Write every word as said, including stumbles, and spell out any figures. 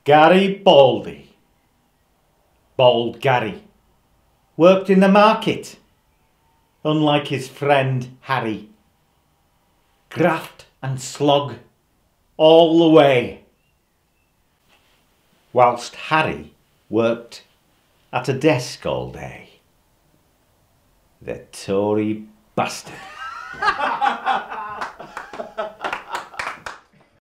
Gary Baldy, Bald Gary, worked in the market, unlike his friend Harry. Graft and slog all the way, whilst Harry worked at a desk all day. The Tory bastard.